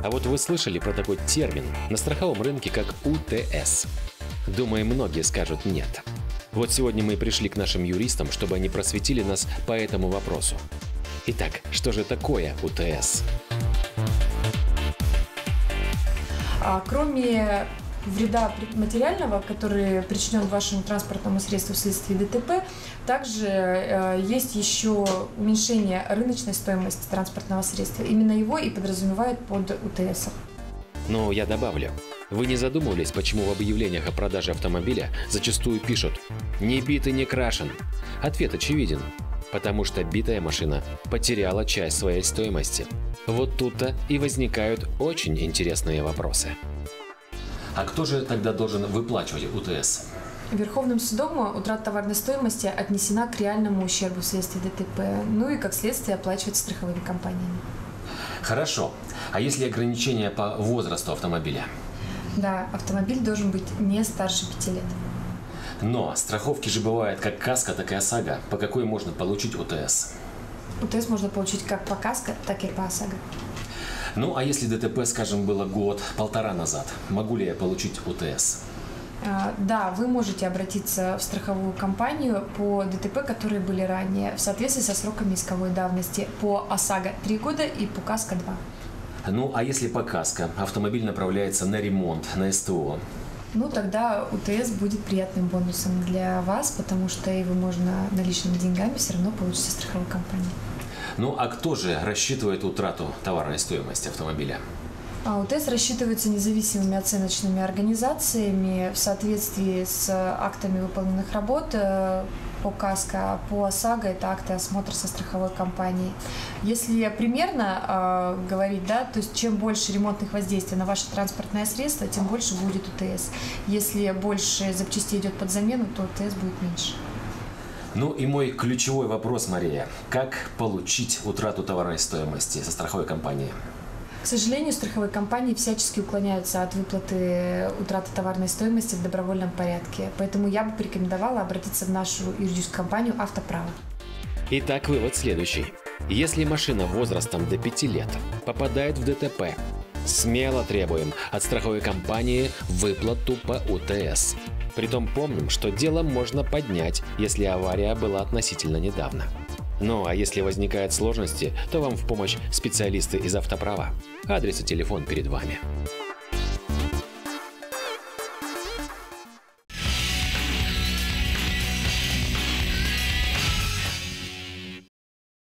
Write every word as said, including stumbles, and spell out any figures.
А вот вы слышали про такой термин на страховом рынке, как У Т С? Думаю, многие скажут нет. Вот сегодня мы пришли к нашим юристам, чтобы они просветили нас по этому вопросу. Итак, что же такое У Т С? А, кроме вреда материального, который причинен вашему транспортному средству вследствие Д Т П, также э, есть еще уменьшение рыночной стоимости транспортного средства. Именно его и подразумевают под У Т С. Но я добавлю. Вы не задумывались, почему в объявлениях о продаже автомобиля зачастую пишут «не бит и не крашен»? Ответ очевиден. Потому что битая машина потеряла часть своей стоимости. Вот тут-то и возникают очень интересные вопросы. А кто же тогда должен выплачивать У Т С? Верховным судом утрата товарной стоимости отнесена к реальному ущербу вследствие Д Т П, ну и как следствие оплачивается страховыми компаниями. Хорошо. А если ограничения по возрасту автомобиля? Да, автомобиль должен быть не старше пяти лет. Но страховки же бывают как каска, так и ОСАГО. По какой можно получить У Т С? У Т С можно получить как по каско, так и по ОСАГО. Ну, а если Д Т П, скажем, было год-полтора назад, могу ли я получить У Т С? А, да, вы можете обратиться в страховую компанию по Д Т П, которые были ранее, в соответствии со сроками исковой давности. По ОСАГО три года и по каско два. Ну, а если по каско автомобиль направляется на ремонт, на С Т О? Ну, тогда У Т С будет приятным бонусом для вас, потому что его можно наличными деньгами все равно получить со страховой компании. Ну, а кто же рассчитывает утрату товарной стоимости автомобиля? А У Т С рассчитывается независимыми оценочными организациями в соответствии с актами выполненных работ по каско, а по ОСАГО это акты осмотра со страховой компанией. Если примерно э, говорить, да, то есть чем больше ремонтных воздействий на ваше транспортное средство, тем больше будет У Т С. Если больше запчастей идет под замену, то У Т С будет меньше. Ну и мой ключевой вопрос, Мария. Как получить утрату товарной стоимости со страховой компании? К сожалению, страховые компании всячески уклоняются от выплаты утраты товарной стоимости в добровольном порядке. Поэтому я бы порекомендовала обратиться в нашу юридическую компанию «Автоправо». Итак, вывод следующий. Если машина возрастом до пяти лет попадает в Д Т П, смело требуем от страховой компании выплату по У Т С. Притом помним, что дело можно поднять, если авария была относительно недавно. Ну а если возникают сложности, то вам в помощь специалисты из Автоправа. Адрес и телефон перед вами.